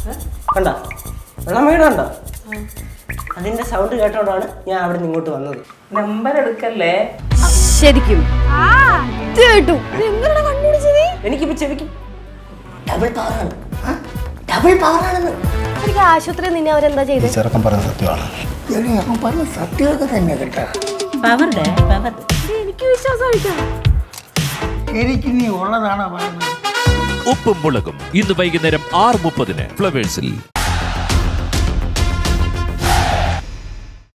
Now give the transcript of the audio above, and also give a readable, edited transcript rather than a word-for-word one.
കണ്ട വെള്ളം വീടുണ്ടോ? അതിന്റെ സൗണ്ട് കേട്ടോണ്ടാണ് ഞാൻ അവിടെ നിന്ന് ഇങ്ങോട്ട് വന്നത്. നമ്പർ എടുക്കല്ലേ? ശരിക്കും എനിക്കിപ്പോ ചെവിക്കും ഡബിൾ പവറാണ്. ഡബിൾ പവറാണെന്ന്. എനിക്ക് ആശുപത്രിയിൽ നിന്നെ അവരെന്താ ചെയ്തത്? ചെറുക്കം പറഞ്ഞ സത്യമാണ്. പറഞ്ഞ സത്യമൊക്കെ തന്നെ കേട്ടാ. പവറുടെ പവർ എനിക്ക് വിശ്വാസമായിട്ടാ. എനിക്ക് നീ ഉള്ളതാണോ പറയുന്നത്? ഉപ്പും മുളകും ഇന്ന് വൈകുന്നേരം 6:30 ഫ്ലവേഴ്സിൽ.